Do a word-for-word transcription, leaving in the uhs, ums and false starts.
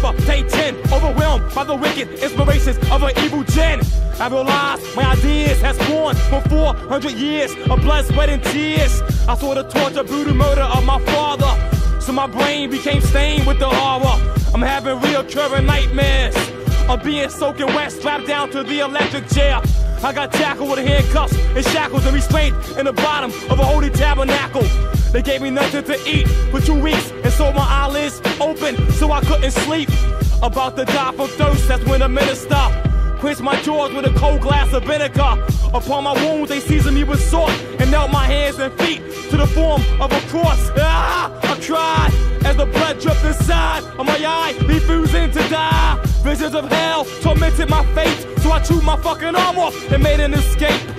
never take ten. Overwhelmed by the wicked inspirations of an evil gen. I realized my ideas has spawned for four hundred years of blood, sweat, and tears. I saw the torture, brutal murder of my father, so my brain became stained with the horror. I'm having reoccurring nightmares of being soaking wet, strapped down to the electric chair. I got tackled with handcuffs and shackles and restrained in the bottom of a holy tabernacle. They gave me nothing to eat for two weeks and so my eyelids open so I couldn't sleep. About to die from thirst, that's when the minister quenched my jaws with a cold glass of vinegar. Upon my wounds they seasoned me with salt and knelt my hands and feet to the form of a cross. Ah! I cried as the blood dripped inside of my eye, refusing to die. Visions of hell tormented my fate, so I chewed my fucking arm off and made an escape.